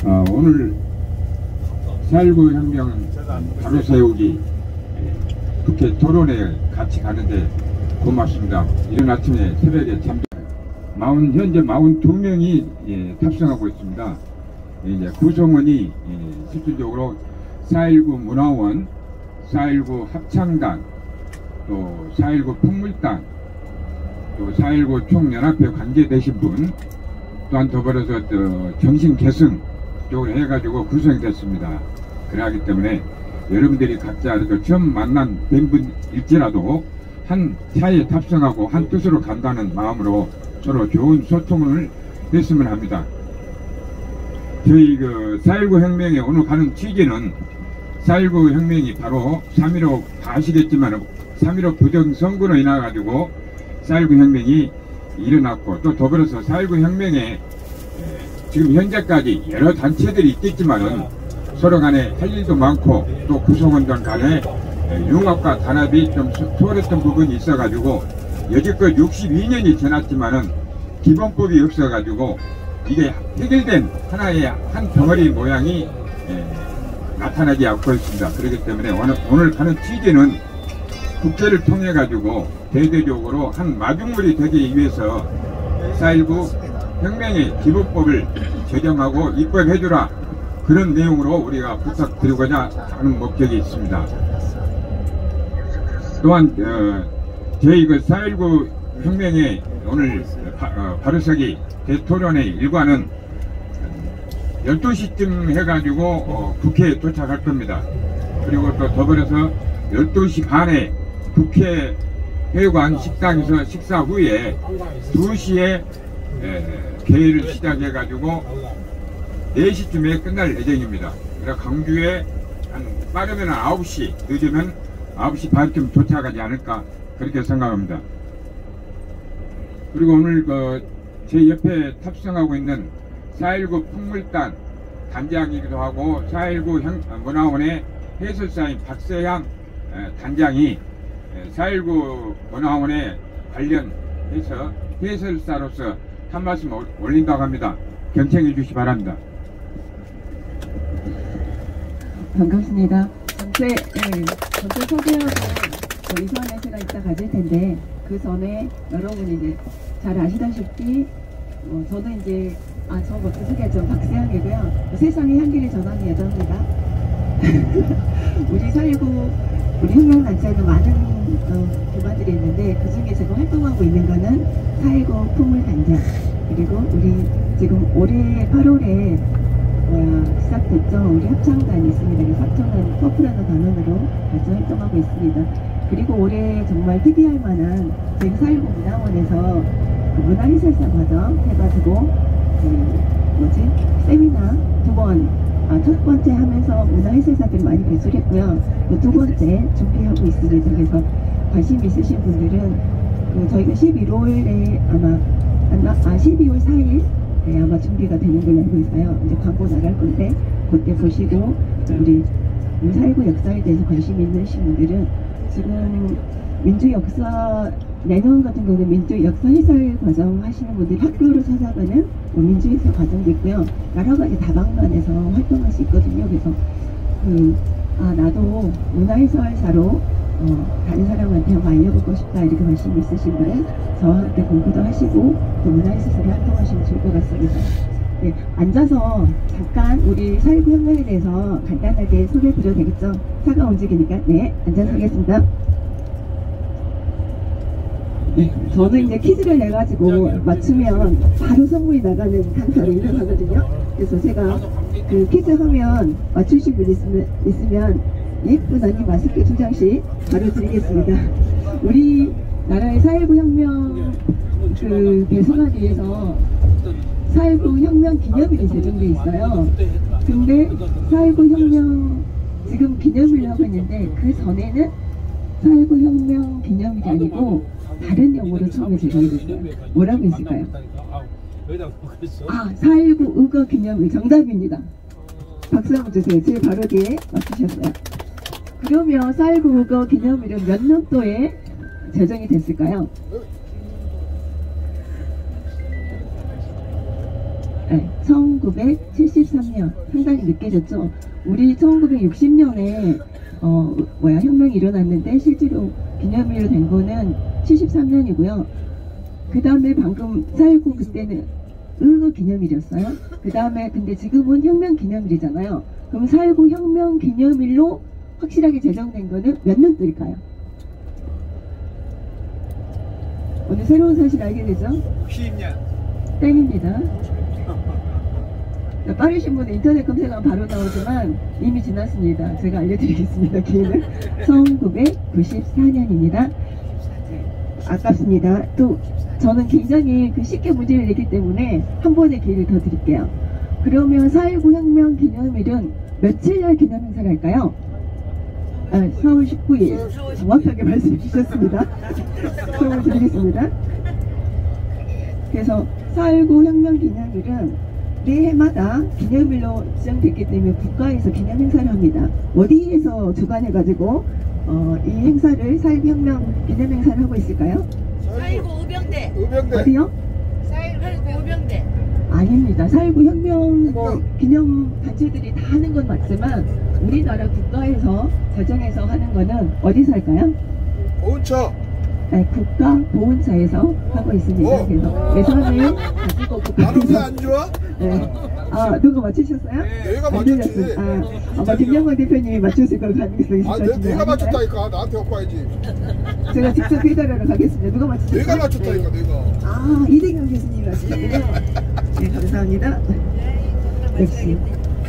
오늘 4.19 혁명 바로 세우기 국회 토론회 같이 가는데 고맙습니다. 이른 아침에 새벽에 현재 42명이 탑승하고 있습니다. 이제 구성원이 실질적으로 4.19 문화원, 4.19 합창단, 또 4.19 풍물단, 또 4.19 총연합회 관계되신 분, 또한 더불어서 정신 계승 쪽으로 해가지고 구성이 됐습니다. 그러기 때문에 여러분들이 각자 처음 만난 뵌분일지라도 한 차에 탑승하고 한 뜻으로 간다는 마음으로 서로 좋은 소통을 했으면 합니다. 저희 4.19 혁명에 오늘 가는 취지는 4.19 혁명이 바로 3.15 다 아시겠지만 3.15 부정선거로 인해 가지고 4.19 혁명이 일어났고, 또 더불어서 4.19 혁명에 지금 현재까지 여러 단체들이 있겠지만은 서로 간에 할 일도 많고, 또 구성원들 간에 융합과 단합이 좀 소홀했던 부분이 있어가지고 여지껏 62년이 지났지만은 기본법이 없어가지고 이게 해결된 하나의 한 덩어리 모양이 나타나지 않고 있습니다. 그렇기 때문에 오늘 가는 취지는 국회를 통해 가지고 대대적으로 한 마중물이 되기 위해서 4.19 혁명의 기본법을 제정하고 입법해주라, 그런 내용으로 우리가 부탁드리고자 하는 목적이 있습니다. 또한 저희 4.19 혁명의 오늘 바로서기 대토론회 일과는 12시쯤 해가지고 국회에 도착할 겁니다. 그리고 또 더불어서 12시 반에 국회 회관 식당에서 식사 후에 2시에 개회를 시작해가지고 4시쯤에 끝날 예정입니다. 그래서 강주에 빠르면 9시, 늦으면 9시 반쯤 도착하지 않을까, 그렇게 생각합니다. 그리고 오늘 제 옆에 탑승하고 있는 4.19 풍물단 단장이기도 하고 4.19 문화원의 해설사인 박세향 단장이 4.19 문화원에 관련해서 해설사로서 한 말씀 올린다고 합니다. 경청해 주시기 바랍니다. 반갑습니다. 전체 소개하고 이수환의 제가 이따 가질 텐데, 그 전에 여러분이 이제 잘 아시다시피 저도 이제 저부터 소개하죠. 박세향이고요. 세상의 향기를 전하는 여자입니다. 우리 4.19 우리 혁명단체에는 많은 기관들이 있는데, 그 중에 제가 활동하고 있는 거는 4.19 풍물단장, 그리고 우리 지금 올해 8월에 시작됐죠. 우리 합창단이 있습니다. 그래서 합창단 퍼프라는 단원으로 같이 활동하고 있습니다. 그리고 올해 정말 특이할 만한 저희 4.19 문화원에서 문화해설사 과정 해가지고 세미나 첫 번째 하면서 문화해설사들이 많이 배출했고요. 두 번째 준비하고 있습니다. 그래서 관심 있으신 분들은 저희가 11월에 12월 4일 아마 준비가 되는 걸로 알고 있어요. 이제 광고 나갈 건데 그때 보시고, 우리 4.19 역사에 대해서 관심 있으신 분들은 지금 민주 역사, 내년 같은 경우는 민주 역사 해설 과정 하시는 분들이 학교로 찾아가는 민주 해설 과정도 있고요. 여러 가지 다방면에서 활동할 수 있거든요. 그래서 나도 문화 해설사로 다른 사람한테 한번 알려보고 싶다, 이렇게 관심 있으신 분은 저와 함께 공부도 하시고 또 문화 해설사로 활동하시면 좋을 것 같습니다. 네, 앉아서 잠깐 우리 4.19 혁명에 대해서 간단하게 소개해 드려도 되겠죠? 차가 움직이니까. 네, 앉아서 하겠습니다. 네, 저는 이제 퀴즈를 내가지고 맞추면 바로 선물이 나가는 강사로 유명하거든요. 그래서 제가 퀴즈 하면 맞추신 분 있으면 예쁜 언니 마스크 2장씩 바로 드리겠습니다. 우리 나라의 4.19 혁명 배송하기 위해서 4.19 혁명 기념일이 제정돼 있어요. 근데 4.19 혁명 지금 기념일을 하고 있는데, 그 전에는 4.19 혁명 기념일이 아니고 다른 용어로 처음에 제정이 됐어요. 뭐라고 했을까요? 4.19 의거 기념일 정답입니다. 박수 한번 주세요. 제 바로 뒤에 맞추셨어요. 그러면 4.19 의거 기념일은 몇 년도에 제정이 됐을까요? 네, 1973년 상당히 늦게 졌죠. 우리 1960년에 혁명이 일어났는데 실제로 기념일로 된 거는 73년이고요. 그 다음에 방금 4.19 그때는 의거 기념일이었어요. 그 다음에 근데 지금은 혁명 기념일이잖아요. 그럼 4.19 혁명 기념일로 확실하게 제정된 거는 몇 년도일까요? 오늘 새로운 사실 알게 되죠? 90년. 땡입니다. 빠르신 분은 인터넷 검색하면 바로 나오지만 이미 지났습니다. 제가 알려드리겠습니다. 기회는 1994년입니다. 아깝습니다. 또 저는 굉장히 쉽게 문제를 내기 때문에 한 번의 기회를 더 드릴게요. 그러면 4.19 혁명 기념일은 며칠 날 기념 행사를 할까요? 4월 19일 정확하게 말씀해 주셨습니다. 설명을 드리겠습니다. 그래서 4.19 혁명 기념일은 매해마다 기념일로 지정됐기 때문에 국가에서 기념 행사를 합니다. 어디에서 주관해가지고 이 행사를 4.19 혁명 기념 행사를 하고 있을까요? 4.19 의병대. 어디요? 4.19 의병대. 아닙니다. 4.19 혁명 기념 단체들이 다 하는 건 맞지만 우리나라 국가에서 제정해서 하는 거는 어디서 할까요? 보훈처. 네, 국가보훈처에서 하고 있습니다. 그래서 예산을 가지고 나는 국가에서 왜안 좋아? 네. 누가 맞추셨어요? 내가 안 맞췄지. 들렸어요. 아마 김영광 대표님이 맞추실 걸 가능성이 있을 것 같은데 내가 아닌가요? 맞췄다니까. 나한테 갖고 와야지. 제가 직접 해달라고 가겠습니다. 누가 맞추셨어요? 내가 맞췄다니까, 네. 내가. 이대경 교수님이 맞추셨군요. 네, 감사합니다. 역시.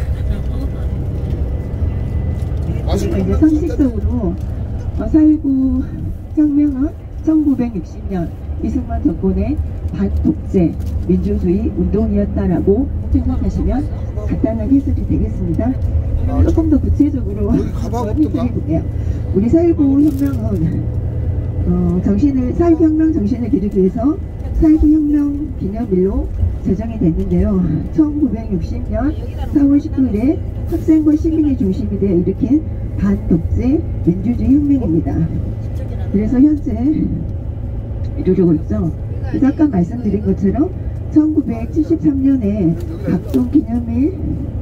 맛있는 이제 거 상식적으로 4.19 혁명은 1960년 이승만 정권의 반독재 민주주의 운동이었다라고 생각하시면 간단하게 해석이 되겠습니다. 조금 더 구체적으로 해드리고요. 우리 4.19 혁명은 4.19 혁명 정신을 기리기 위해서 4.19 혁명 기념일로 제정이 됐는데요. 1960년 4월 19일에 학생과 시민이 중심이 되어 일으킨 반독재 민주주의 혁명입니다. 그래서 현재 이루어지고 있죠. 그래서 아까 말씀드린 것처럼 1973년에 각종 기념일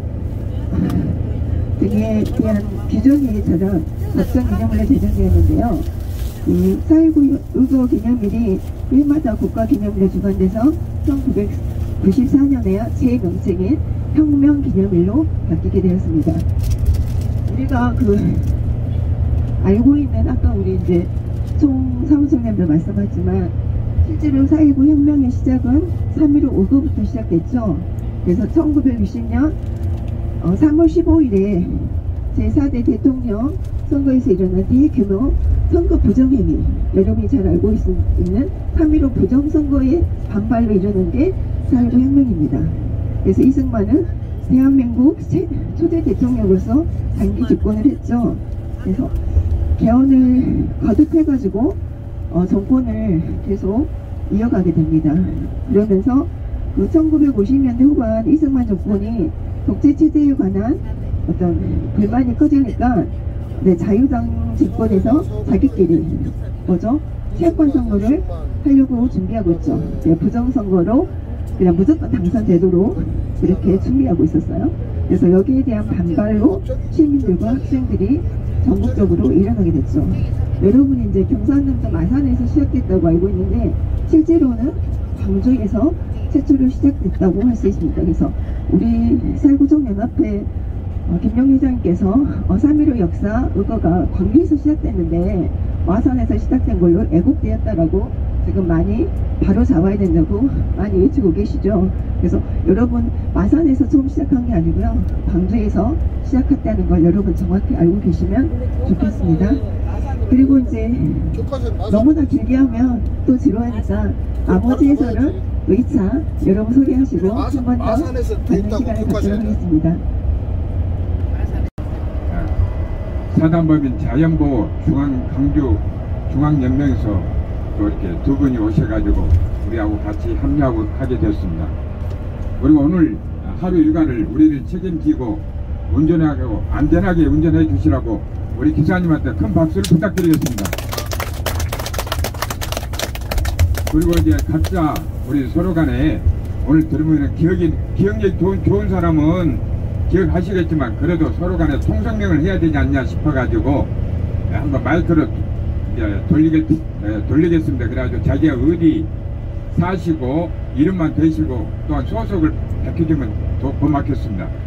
등에 대한 규정일처럼 각종 기념일로 제정되었는데요. 이 4.19 의거 기념일이 해마다 국가기념일로 주관돼서 1994년에 제 명칭인 혁명기념일로 바뀌게 되었습니다. 우리가 알고 있는 아까 우리 이제 총 사무총장님도 말씀하셨지만 실제로 4.19 혁명의 시작은 3.15 의거부터 시작됐죠. 그래서 1960년 3월 15일에 제4대 대통령 선거에서 일어난 대규모 선거 부정행위, 여러분이 잘 알고 있는 3.15 부정선거의 반발로 일어난 게 4.19 혁명입니다. 그래서 이승만은 대한민국 초대 대통령으로서 단기 집권을 했죠. 그래서 개헌을 거듭해가지고 정권을 계속 이어가게 됩니다. 그러면서 1950년대 후반 이승만 정권이 독재체제에 관한 어떤 불만이 커지니까 자유당 집권에서 자기끼리 채권 선거를 하려고 준비하고 있죠. 부정선거로 그냥 무조건 당선 제도로 이렇게 준비하고 있었어요. 그래서 여기에 대한 반발로 시민들과 학생들이 전국적으로 일어나게 됐죠. 여러분이 이제 경산남도 마산에서 시작됐다고 알고 있는데 실제로는 광주에서 최초로 시작됐다고 할 수 있습니다. 그래서 우리 4.19 종연합회 김용 회장님께서 3.15 역사 의거가 광주에서 시작됐는데 마산에서 시작된 걸로 애국되었다라고 지금 많이 바로 잡아야 된다고 많이 외치고 계시죠. 그래서 여러분 마산에서 처음 시작한 게 아니고요. 광주에서 시작했다는 걸 여러분 정확히 알고 계시면 좋겠습니다. 그리고 이제 너무나 길게 하면 또 지루하니까 나머지 해설은 2차 여러분 소개하시고 한 번 더 받는 시간을 갖도록 하겠습니다. 사단법인 자연보호 강주 중앙연맹에서 또 이렇게 두 분이 오셔가지고 우리하고 같이 합류하게 됐습니다. 그리고 오늘 하루 일과를 우리를 책임지고 운전하고 안전하게 운전해 주시라고 우리 기사님한테 큰 박수를 부탁드리겠습니다. 그리고 이제 각자 우리 서로 간에 오늘 들으면 기억력이 좋은 사람은 기억하시겠지만 그래도 서로 간에 통성명을 해야 되지 않냐 싶어가지고 한번 마이크로 이제 돌리겠습니다. 그래가지고 자기가 어디 사시고 이름만 대시고 또한 소속을 밝혀주면 더 고맙겠습니다.